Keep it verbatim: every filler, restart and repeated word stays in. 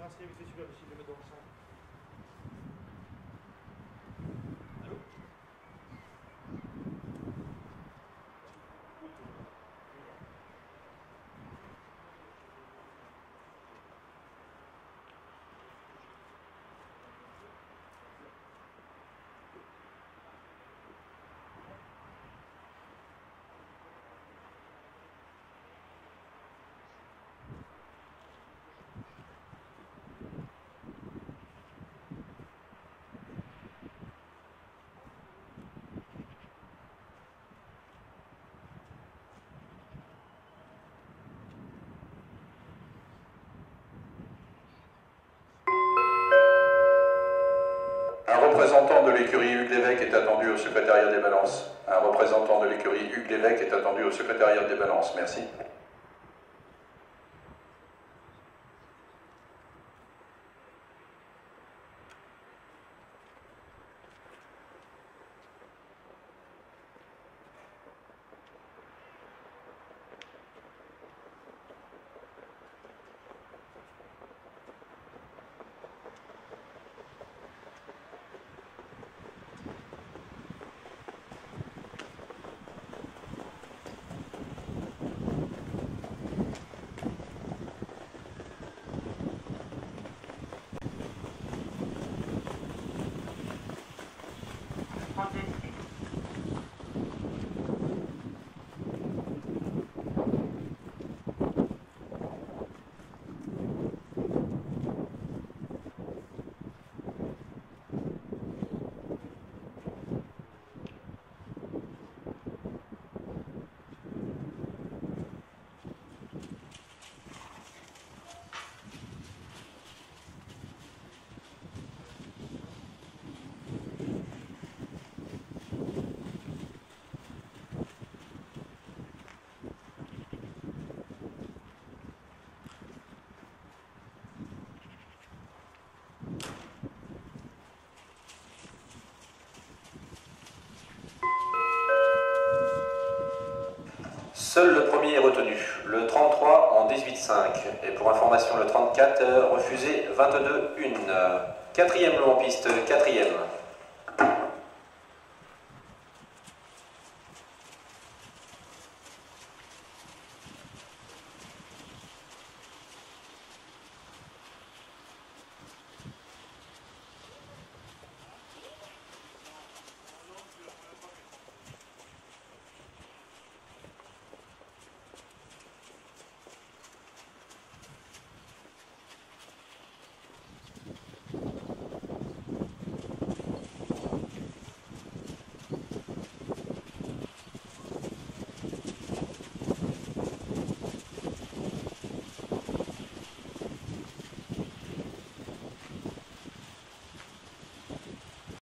renseigner avec les super possible de mettre dans le centre. Allô? Un représentant de l'écurie Hugues Lévesque est attendu au secrétariat des balances. Un représentant de l'écurie Hugues Lévesque est attendu au secrétariat des balances. Merci. Seul le premier est retenu, le trente-trois en dix-huit cinq. Et pour information, le trente-quatre refusé vingt-deux un. Quatrième long en piste, quatrième.